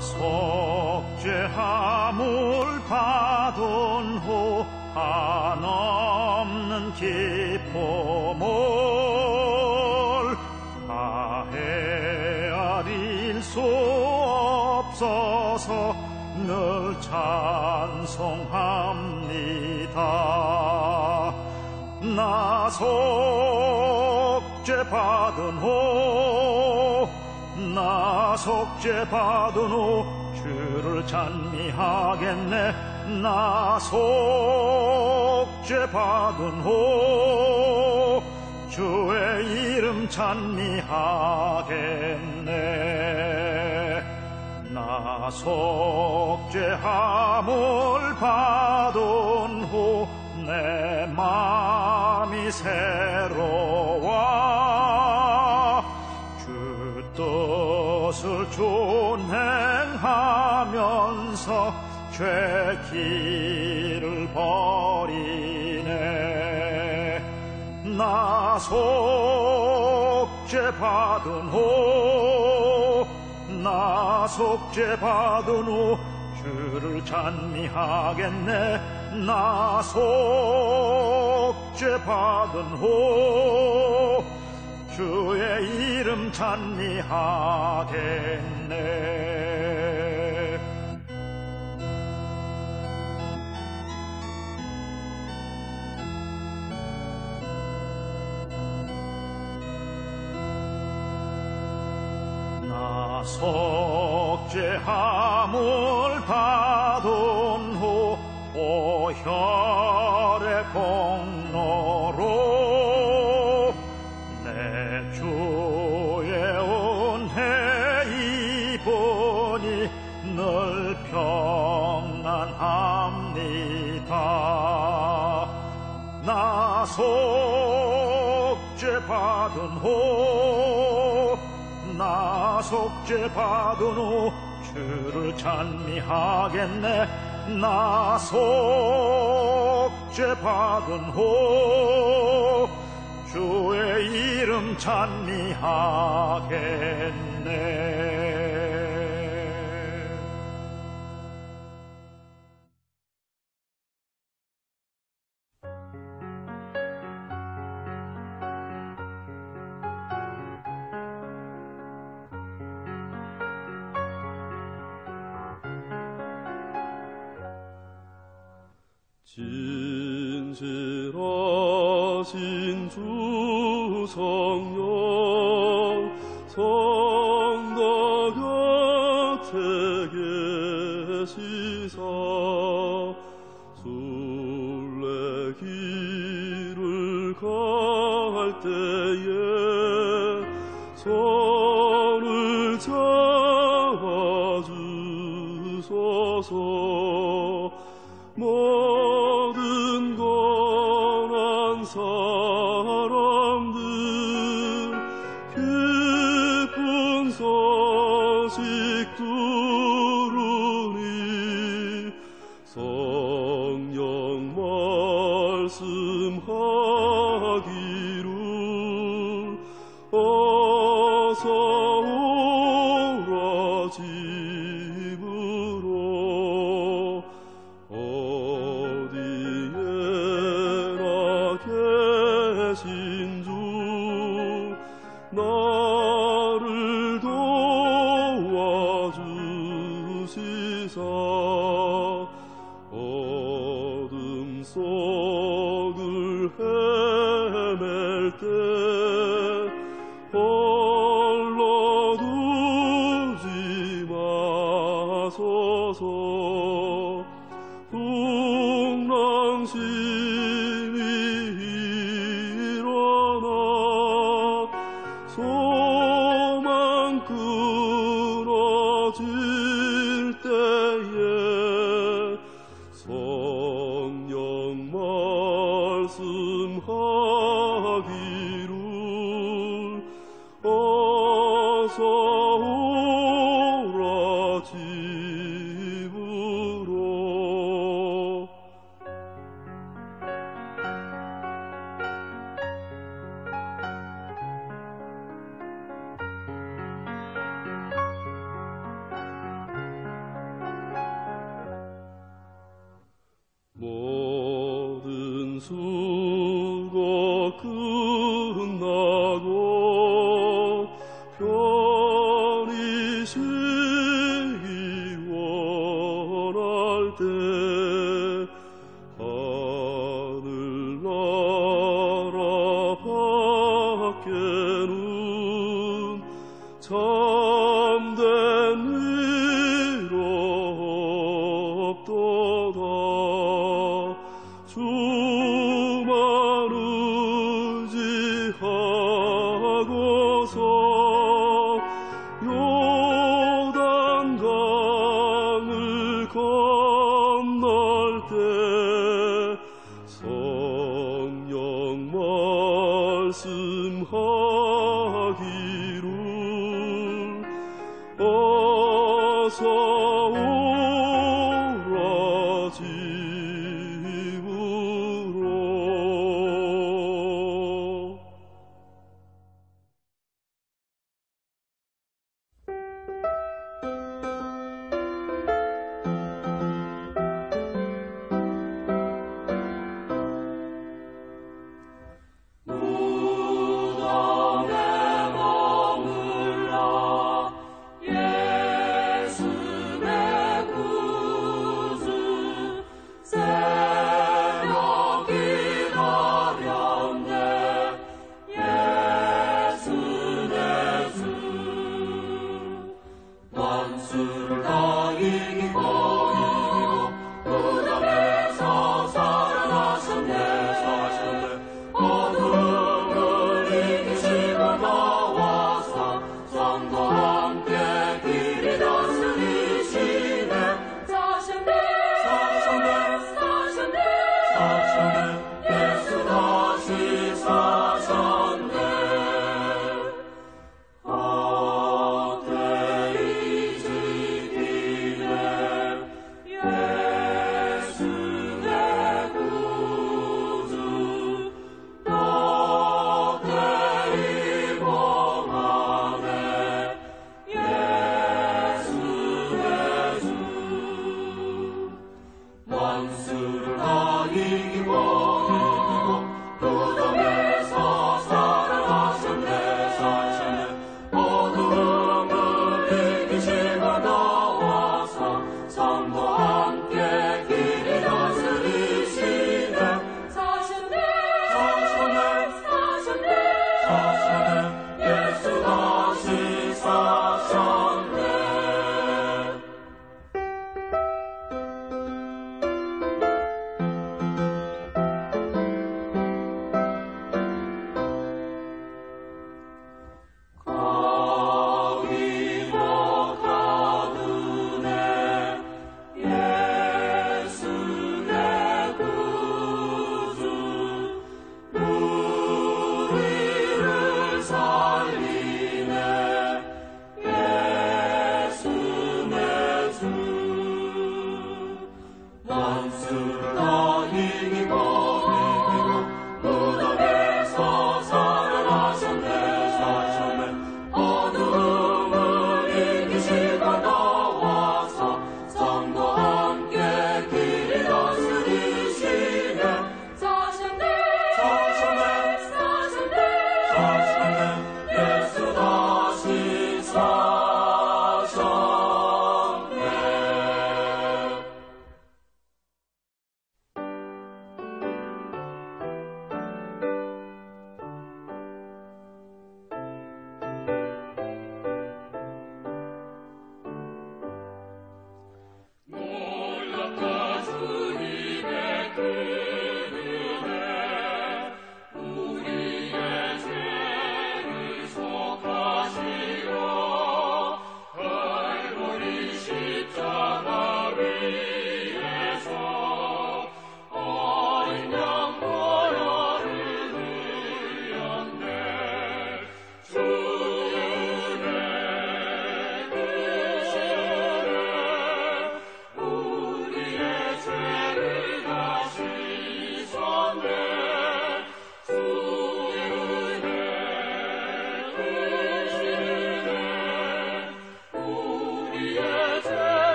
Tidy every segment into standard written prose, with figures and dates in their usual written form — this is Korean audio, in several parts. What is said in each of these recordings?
속죄함을 받은 후 한없는 기쁨을 다헤아릴 수 없어서 늘 찬송합니다. 나 속죄 받은 후 나 속죄 받은 후 주를 찬미하겠네. 나 속죄 받은 후 주의 이름 찬미하겠네. 나 속죄함을 받은 후 내 마음이 새로워 주 뜻을 준행하면서 죄 길을 버리네. 나 속죄 받은 후 나 속죄 받은 후 주를 찬미하겠네. 나 속죄 받은 후 주의 이름 찬미하겠네. 나 속죄함을 받은 후 보혈의 공로로 내 주의 은혜 입으니 늘 평안합니다. 나 속죄 받은 후 나 속죄 받은 후 주를 찬미하겠네. 나 속죄 받은 후 주의 이름 찬미하겠네. 진실하신 주 성령 성도 곁에 계시사 순례길을 갈 때에 손을 잡아주소서. 모든 고난 사람들 기쁜 소식 들으니 성령 말씀하기를 어서 오라 집으로. 어디에나 계신 주 나를 도와주시사 어둠 속을 헤맬 때 홀로 두지 마소서. 풍랑심이 일어나 소망 끊어질 때에 성령 말씀하기를 어서 오라 집으로. 말씀하기를 어서 오라 집으로. 무덤에 머물러 예수의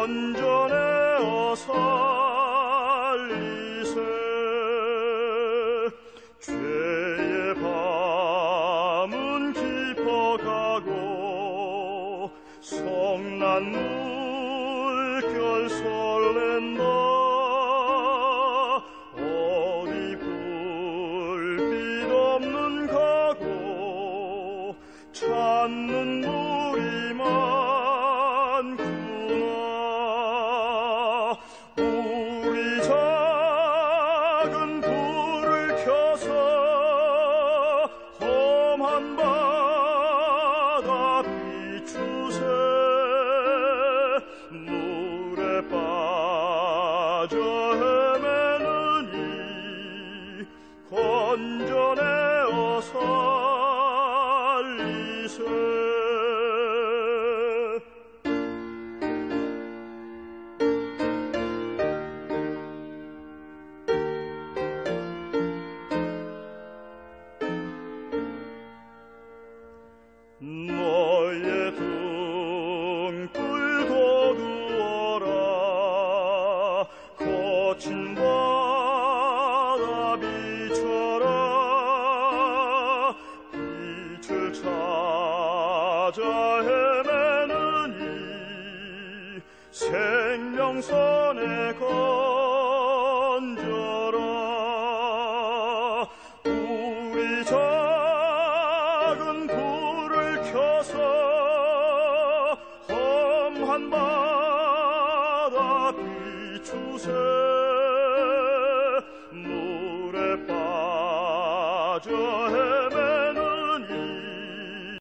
건져내어 살리세. 죄의 밤은 깊어가고 성난 물결 설렌다. 어디 불빛 없는 가고 찾는 물이 많구나. 우리 작은 불을 켜서 험한 바다 비추세. 물에 빠져 헤매느니 건져내어 살리세. 너의 등불 거두어라. 거친 바다 비춰라. 빛을 찾아 헤매느니 생명선에 건져라. 우리 작은 불을 켜서 험한 바다 비추세.